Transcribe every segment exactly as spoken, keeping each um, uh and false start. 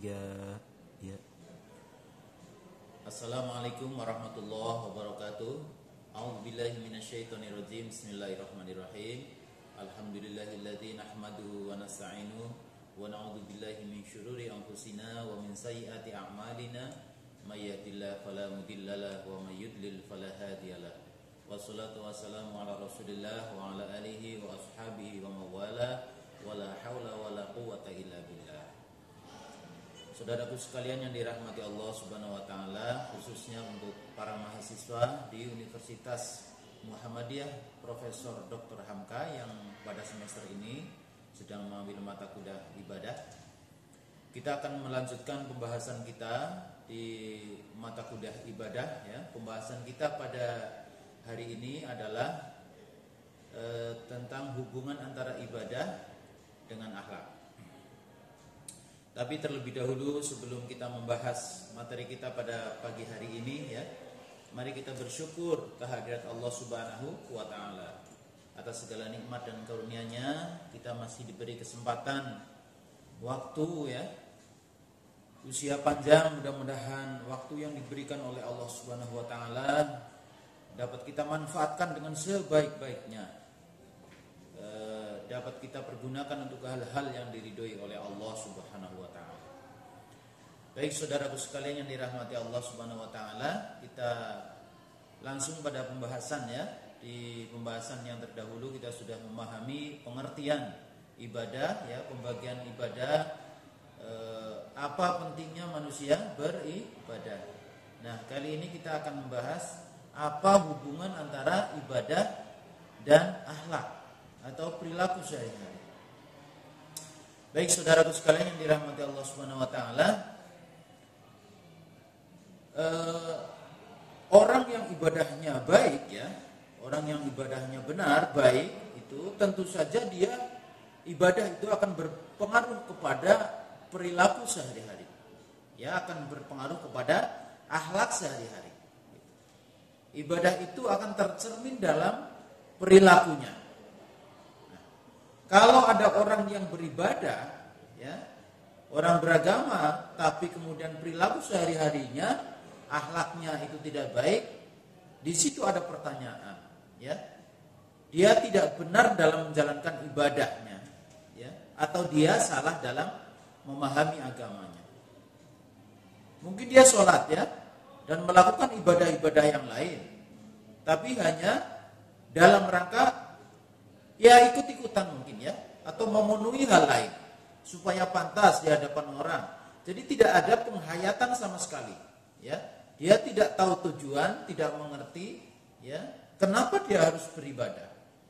tiga ya. Assalamualaikum warahmatullahi wabarakatuh. A'udzubillahi minasyaitonirrajim. Bismillahirrahmanirrahim. Alhamdulillahilladzi nahmaduhu wa nasta'inuhu wa na'udzubillahi min syururi anfusina wa min sayyiati a'malina. May yahdihillahu fala mudhillalah wa may yudlil fala hadiyalah. Wassalatu wassalamu ala Rasulillah wa ala alihi wa ashabihi wa mawala wa la haula wa la quwwata illa billah. Saudaraku sekalian yang dirahmati Allah Subhanahu wa taala, khususnya untuk para mahasiswa di Universitas Muhammadiyah Profesor Doktor Hamka yang pada semester ini sedang mengambil mata kuliah ibadah. Kita akan melanjutkan pembahasan kita di mata kuliah ibadah ya. Pembahasan kita pada hari ini adalah e, tentang hubungan antara ibadah dengan akhlak. Tapi terlebih dahulu sebelum kita membahas materi kita pada pagi hari ini ya, mari kita bersyukur kehadirat Allah Subhanahu wa taala atas segala nikmat dan karunia-Nya. Kita masih diberi kesempatan waktu ya, usia panjang, mudah-mudahan waktu yang diberikan oleh Allah Subhanahu wa taala dapat kita manfaatkan dengan sebaik-baiknya. Dapat kita pergunakan untuk hal-hal yang diridhoi oleh Allah Subhanahu wa taala. Baik saudaraku sekalian yang dirahmati Allah Subhanahu wa taala, kita langsung pada pembahasan ya. Di pembahasan yang terdahulu kita sudah memahami pengertian ibadah ya, pembagian ibadah, eh, apa pentingnya manusia beribadah. Nah, kali ini kita akan membahas apa hubungan antara ibadah dan akhlak atau perilaku sehari-hari. Baik saudaraku sekalian yang dirahmati Allah Subhanahu wa taala, eh, orang yang ibadahnya baik ya, orang yang ibadahnya benar, baik, itu tentu saja dia ibadah itu akan berpengaruh kepada perilaku sehari-hari. Ya, akan berpengaruh kepada akhlak sehari-hari. Ibadah itu akan tercermin dalam perilakunya. Kalau ada orang yang beribadah, ya, orang beragama, tapi kemudian perilaku sehari-harinya, akhlaknya itu tidak baik, di situ ada pertanyaan, ya, dia tidak benar dalam menjalankan ibadahnya, ya, atau dia salah dalam memahami agamanya. Mungkin dia sholat, ya, dan melakukan ibadah-ibadah yang lain, tapi hanya dalam rangka ya ikut-ikutan mungkin ya, atau memenuhi hal lain supaya pantas di hadapan orang. Jadi tidak ada penghayatan sama sekali ya. Dia tidak tahu tujuan, tidak mengerti ya, kenapa dia harus beribadah.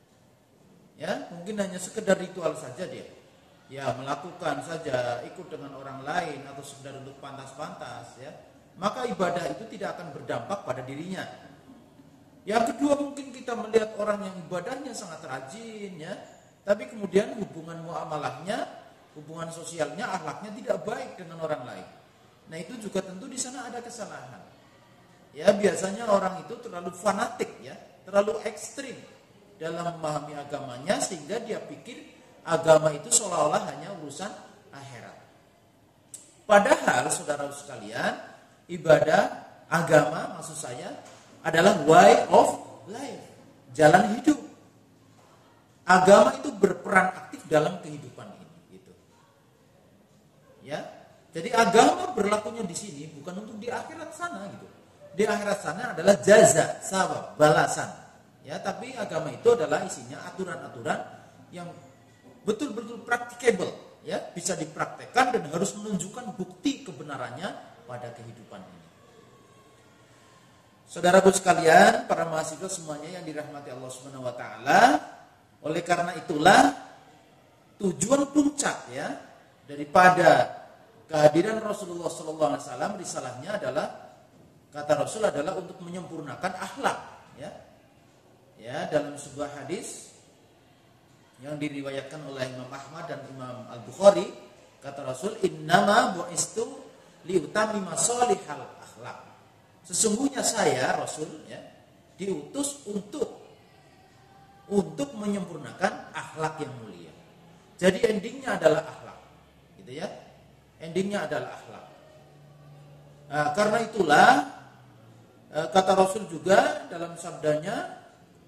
Ya, mungkin hanya sekedar ritual saja dia. Ya, melakukan saja ikut dengan orang lain atau sekedar untuk pantas-pantas ya. Maka ibadah itu tidak akan berdampak pada dirinya. Yang kedua, mungkin kita melihat orang yang ibadahnya sangat rajin ya, tapi kemudian hubungan muamalahnya, hubungan sosialnya, akhlaknya tidak baik dengan orang lain. Nah, itu juga tentu di sana ada kesalahan. Ya, biasanya orang itu terlalu fanatik ya, terlalu ekstrim dalam memahami agamanya sehingga dia pikir agama itu seolah-olah hanya urusan akhirat. Padahal saudara sekalian, ibadah agama maksud saya adalah way of life, jalan hidup. Agama itu berperan aktif dalam kehidupan ini, gitu. Ya, jadi agama berlakunya di sini bukan untuk di akhirat sana, gitu. Di akhirat sana adalah jaza, sawab, balasan. Ya, tapi agama itu adalah isinya aturan-aturan yang betul-betul practicable, ya, bisa dipraktekkan dan harus menunjukkan bukti kebenarannya pada kehidupan ini. Saudaraku sekalian, para mahasiswa semuanya yang dirahmati Allah Subhanahu wa taala, oleh karena itulah tujuan puncak ya daripada kehadiran Rasulullah sallallahu alaihi wasallam, risalahnya adalah, kata Rasul adalah untuk menyempurnakan akhlak ya. Ya, dalam sebuah hadis yang diriwayatkan oleh Imam Ahmad dan Imam Al-Bukhari, kata Rasul, "Innama bu'istu liutammima shalihal akhlak." Sesungguhnya saya Rasul ya diutus untuk untuk menyempurnakan akhlak yang mulia. Jadi endingnya adalah akhlak, gitu ya. endingnya adalah akhlak. Nah, karena itulah kata Rasul juga dalam sabdanya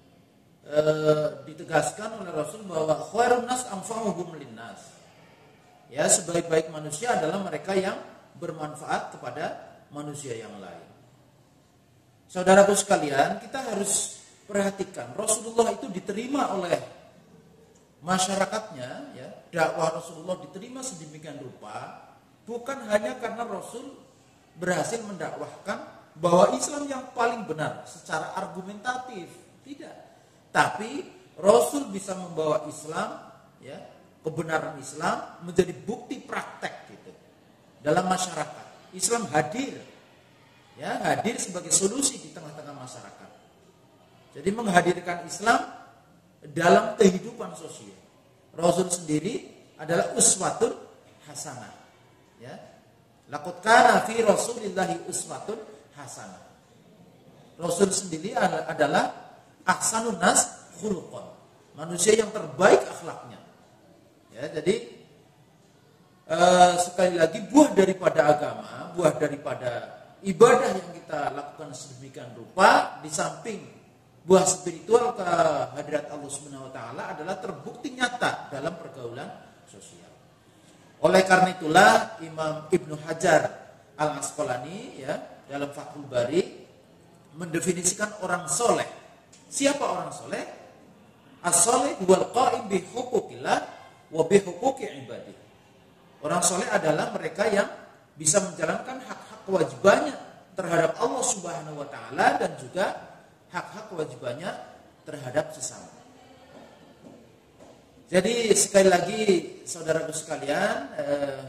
ditegaskan oleh Rasul bahwa khairun nas anfa'uhum linnas. Ya, sebaik-baik manusia adalah mereka yang bermanfaat kepada manusia yang lain. Saudaraku sekalian, kita harus perhatikan Rasulullah itu diterima oleh masyarakatnya, ya, dakwah Rasulullah diterima sedemikian rupa bukan hanya karena Rasul berhasil mendakwahkan bahwa Islam yang paling benar secara argumentatif, tidak. Tapi Rasul bisa membawa Islam, ya, kebenaran Islam menjadi bukti praktek gitu dalam masyarakat. Islam hadir, ya, hadir sebagai solusi di tengah-tengah masyarakat. Jadi menghadirkan Islam dalam kehidupan sosial. Rasul sendiri adalah uswatun hasanah. Ya. Laqad kana fi Rasulillahi uswatun hasanah. Rasul sendiri adalah ahsanun nas khuluqan. Manusia yang terbaik akhlaknya. Ya, jadi uh, sekali lagi buah daripada agama, buah daripada ibadah yang kita lakukan sedemikian rupa, di samping buah spiritual kehadirat Allah Subhanahu wa taala adalah terbukti nyata dalam pergaulan sosial. Oleh karena itulah Imam Ibnu Hajar Al-Asqalani, ya, dalam Fathul Bari mendefinisikan orang soleh. Siapa orang soleh? As-soleh wal qa'im bi huquqillah wa bi huquqi ibadih. Orang soleh adalah mereka yang bisa menjalankan hak-hak kewajibannya terhadap Allah Subhanahu wa taala dan juga hak-hak kewajibannya terhadap sesama. Jadi sekali lagi saudaraku sekalian, eh,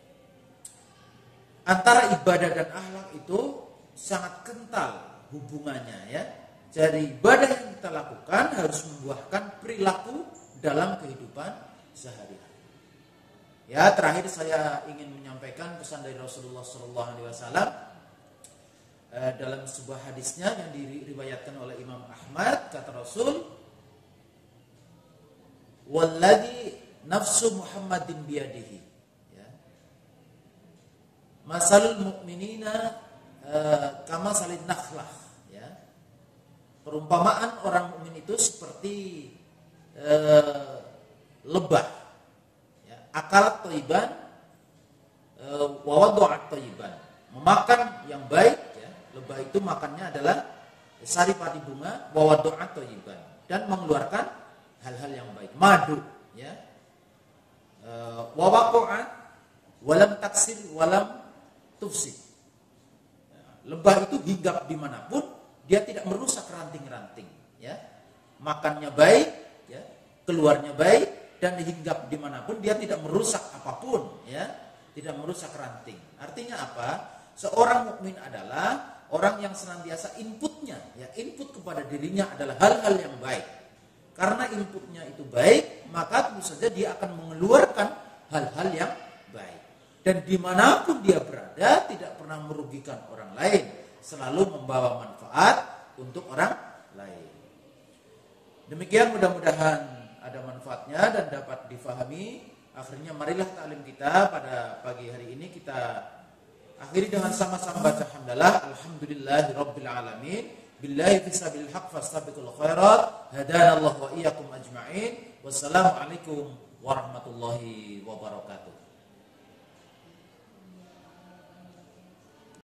antara ibadah dan akhlak itu sangat kental hubungannya, ya. Jadi ibadah yang kita lakukan harus membuahkan perilaku dalam kehidupan sehari-hari. Ya, terakhir saya ingin menyampaikan pesan dari Rasulullah shallallahu alaihi wasallam eh, dalam sebuah hadisnya yang diriwayatkan oleh Imam Ahmad, kata Rasul, "Walladzi nafsu Muhammadin biyadihi." Ya. Masalul mu'minina eh, kama salin nakhlah. Ya. Perumpamaan orang mukmin itu seperti eh, lebah. Ya. Akalat thayyiban eh, wa wada'at thayyiban. Memakan yang baik, ya. Lebah itu makannya adalah sari pati bunga wa wada'at thayyiban, dan mengeluarkan hal-hal yang baik, madu, ya. Wa waqa'at walam taksir walam tufsid. Lebah itu hinggap dimanapun, dia tidak merusak ranting-ranting, ya. Makannya baik, ya. Keluarnya baik, dan hinggap dimanapun dia tidak merusak apapun, ya. Tidak merusak ranting. Artinya apa? Seorang mukmin adalah orang yang senantiasa inputnya, ya, input kepada dirinya adalah hal-hal yang baik. Karena inputnya itu baik, maka tentu saja dia akan mengeluarkan hal-hal yang baik. Dan dimanapun dia berada, tidak pernah merugikan orang lain, selalu membawa manfaat untuk orang lain. Demikian, mudah-mudahan ada manfaatnya dan dapat difahami. Akhirnya marilah taklim kita pada pagi hari ini kita akhiri dengan sama-sama baca hamdalah. Alhamdulillahirabbil alamin. Billahi fisabilil haq fastabiqul khairat. Hadanallahu wa iyyakum ajma'in. Wassalamualaikum warahmatullahi wabarakatuh.